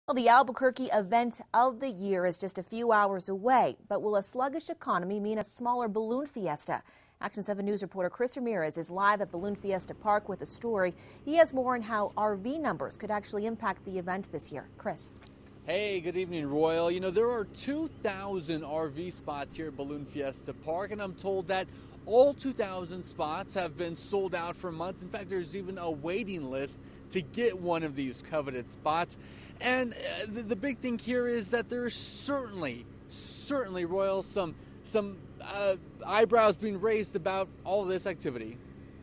Well, the Albuquerque event of the year is just a few hours away, but will a sluggish economy mean a smaller balloon fiesta? Action 7 News reporter Chris Ramirez is live at Balloon Fiesta Park with a story. He has more on how RV numbers could actually impact the event this year. Chris. Hey, good evening, Royal. You know, there are 2,000 RV spots here at Balloon Fiesta Park, and I'm told that all 2,000 spots have been sold out for months. In fact, there's even a waiting list to get one of these coveted spots. And the big thing here is that there's certainly, Royal, some eyebrows being raised about all this activity.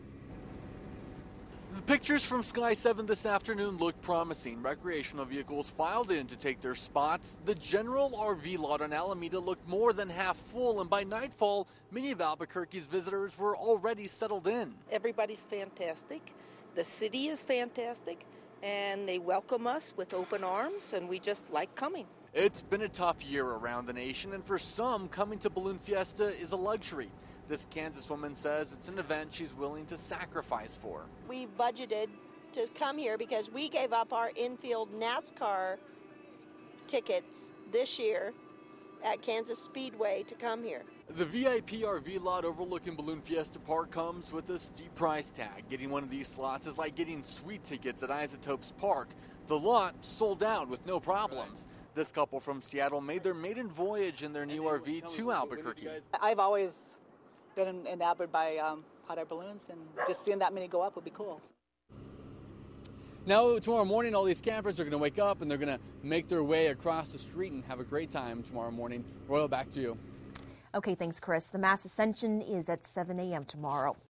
The pictures from Sky 7 this afternoon look promising. Recreational vehicles filed in to take their spots. The general RV lot on Alameda looked more than half full, and by nightfall, many of Albuquerque's visitors were already settled in. Everybody's fantastic. The city is fantastic, and they welcome us with open arms, and we just like coming. It's been a tough year around the nation, and for some, coming to Balloon Fiesta is a luxury. This Kansas woman says it's an event she's willing to sacrifice for. We budgeted to come here because we gave up our infield NASCAR tickets this year at Kansas Speedway to come here. The VIP RV lot overlooking Balloon Fiesta Park comes with a steep price tag. Getting one of these slots is like getting suite tickets at Isotopes Park. The lot sold out with no problems. This couple from Seattle made their maiden voyage in their new RV to Albuquerque. I've always been enamored by hot air balloons, and just seeing that many go up would be cool. Now, tomorrow morning, all these campers are going to wake up and they're going to make their way across the street and have a great time tomorrow morning. Royal, back to you. Okay, thanks, Chris. The mass ascension is at 7 a.m. tomorrow.